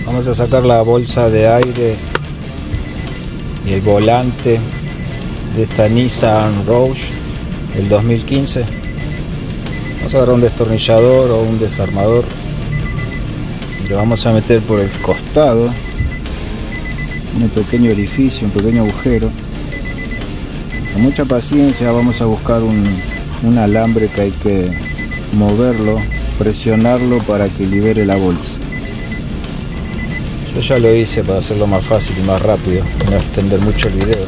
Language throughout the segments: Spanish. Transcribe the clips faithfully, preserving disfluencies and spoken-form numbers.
Vamos a sacar la bolsa de aire y el volante de esta Nissan Rogue del dos mil quince. Vamos a agarrar un destornillador o un desarmador y lo vamos a meter por el costado, un pequeño orificio, un pequeño agujero. Con mucha paciencia vamos a buscar un, un alambre que hay que moverlo, presionarlo para que libere la bolsa. Yo ya lo hice para hacerlo más fácil y más rápido, no extender mucho el video.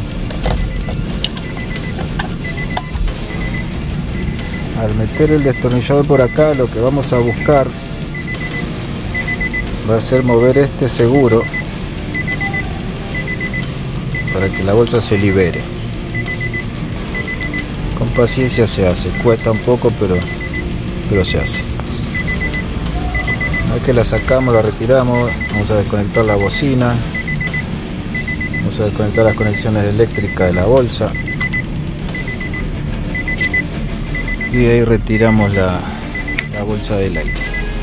Al meter el destornillador por acá, lo que vamos a buscar va a ser mover este seguro para que la bolsa se libere. Con paciencia se hace, cuesta un poco, pero, pero se hace. Una vez que la sacamos, la retiramos, vamos a desconectar la bocina, vamos a desconectar las conexiones eléctricas de la bolsa y ahí retiramos la, la bolsa del aire.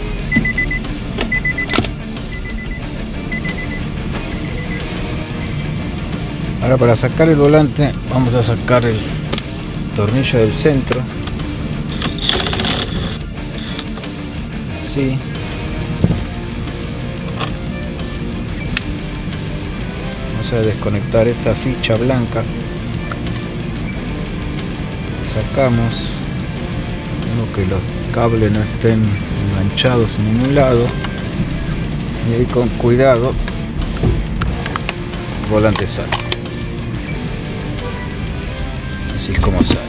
Ahora, para sacar el volante vamos a sacar el tornillo del centro, así. Vamos a desconectar esta ficha blanca, sacamos, vemos que los cables no estén enganchados en ningún lado y ahí con cuidado el volante sale, así es como sale.